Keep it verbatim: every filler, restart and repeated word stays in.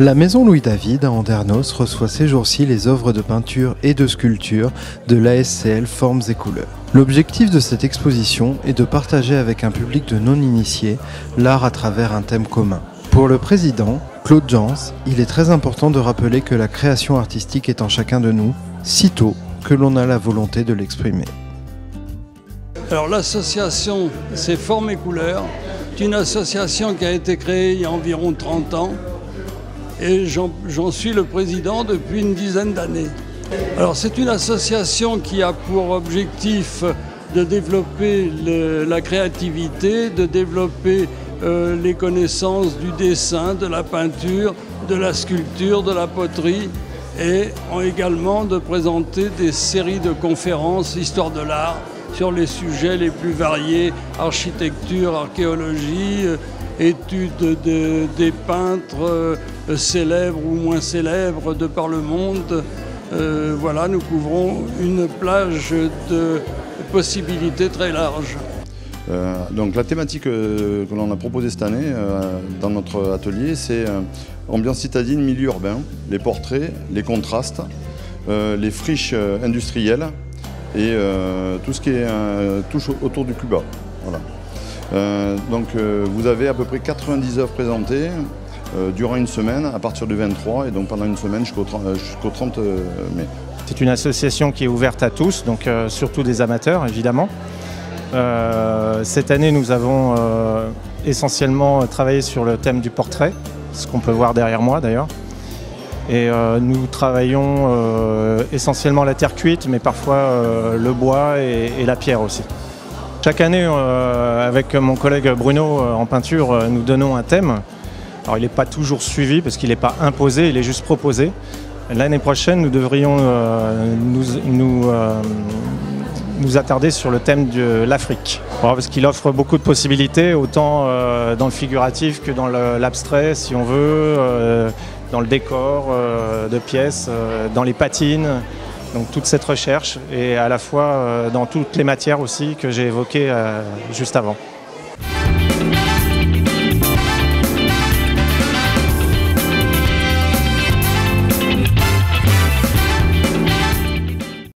La maison Louis-David à Andernos reçoit ces jours-ci les œuvres de peinture et de sculpture de l'A S C L Formes et Couleurs. L'objectif de cette exposition est de partager avec un public de non-initiés l'art à travers un thème commun. Pour le président, Claude Jans, il est très important de rappeler que la création artistique est en chacun de nous, sitôt que l'on a la volonté de l'exprimer. Alors l'association, c'est Formes et Couleurs. C'est une association qui a été créée il y a environ trente ans. Et j'en suis le président depuis une dizaine d'années. Alors c'est une association qui a pour objectif de développer le, la créativité, de développer euh, les connaissances du dessin, de la peinture, de la sculpture, de la poterie et également de présenter des séries de conférences histoire de l'art sur les sujets les plus variés, architecture, archéologie, études de, des peintres euh, célèbres ou moins célèbres de par le monde. Euh, voilà, nous couvrons une plage de possibilités très large. Euh, donc la thématique euh, que l'on a proposée cette année euh, dans notre atelier, c'est euh, ambiance citadine, milieu urbain, les portraits, les contrastes, euh, les friches euh, industrielles et euh, tout ce qui est euh, touche autour du Cuba. Voilà. Euh, donc euh, vous avez à peu près quatre-vingt-dix œuvres présentées euh, durant une semaine à partir du vingt-trois et donc pendant une semaine jusqu'au trente mai. C'est une association qui est ouverte à tous, donc euh, surtout des amateurs évidemment. Euh, cette année nous avons euh, essentiellement travaillé sur le thème du portrait, ce qu'on peut voir derrière moi d'ailleurs. Et euh, nous travaillons euh, essentiellement la terre cuite mais parfois euh, le bois et, et la pierre aussi. Chaque année, euh, avec mon collègue Bruno euh, en peinture, euh, nous donnons un thème. Alors il n'est pas toujours suivi parce qu'il n'est pas imposé, il est juste proposé. L'année prochaine, nous devrions euh, nous, nous, euh, nous attarder sur le thème de l'Afrique. Parce qu'il offre beaucoup de possibilités, autant euh, dans le figuratif que dans l'abstrait, si on veut, euh, dans le décor euh, de pièces, euh, dans les patines. Donc toute cette recherche et à la fois euh, dans toutes les matières aussi que j'ai évoquées euh, juste avant.